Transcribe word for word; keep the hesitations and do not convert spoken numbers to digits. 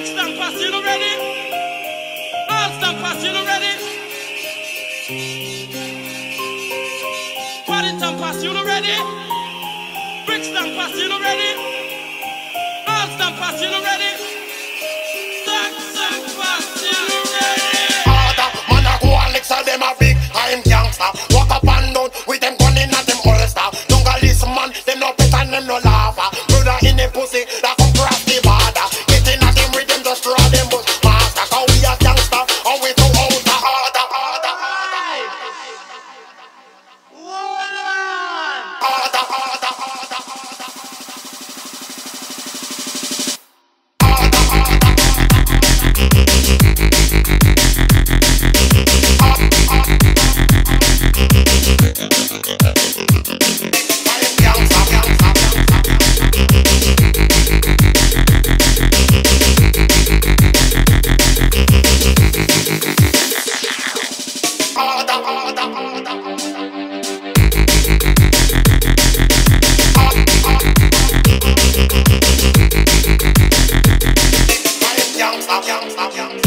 Stampers, you know ready? All Stampers, you know ready? Party Stampers, you know ready? Brick Stampers, you know ready? All Stampers, you know ready? Stack Stampers, you know ready? Harder, man a go Alexa, them a big I'm gangster. Walk up and down with them gun in at them holster. Don't go listen man, them no pet and them no laugher. Brother in the pussy, that come cross the border. Getting at them with them just draw them but master. Cause we a gangster, and we too out the harder, harder, harder. Harder, harder, harder, Stop, stop, stop.